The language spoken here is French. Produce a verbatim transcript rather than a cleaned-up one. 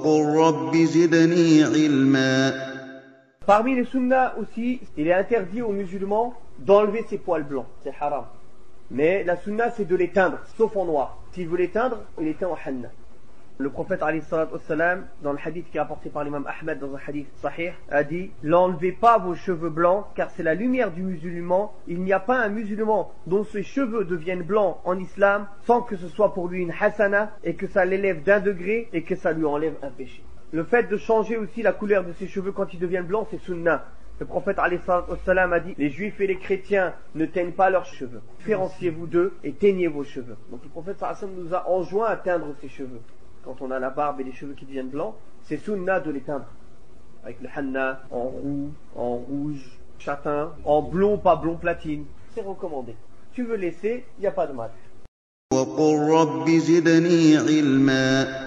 وقل رب زدني علما. Parmi les sunnas aussi, il est interdit aux musulmans d'enlever ses poils blancs, c'est haram. Mais la sunna c'est de les teindre, sauf en noir. S'il veut les teindre, il les teint en henna. Le prophète alayhi salatu wassalam, dans le hadith qui est rapporté par l'imam Ahmed dans un hadith sahih, a dit: n'enlevez pas vos cheveux blancs car c'est la lumière du musulman. Il n'y a pas un musulman dont ses cheveux deviennent blancs en islam sans que ce soit pour lui une hasana et que ça l'élève d'un degré et que ça lui enlève un péché. Le fait de changer aussi la couleur de ses cheveux quand ils deviennent blancs, c'est sunnah. Le prophète alayhi salatu wassalam a dit: les juifs et les chrétiens ne teignent pas leurs cheveux. Différenciez-vous d'eux et teignez vos cheveux. Donc le prophète sallallahu alayhi wa sallam nous a enjoint à teindre ses cheveux. Quand on a la barbe et les cheveux qui deviennent blancs, c'est sunnah de les teindre. Avec le henna, en roux, en rouge, châtain, en blond, pas blond platine. C'est recommandé. Tu veux laisser, il n'y a pas de mal. وقل رب زدني علما.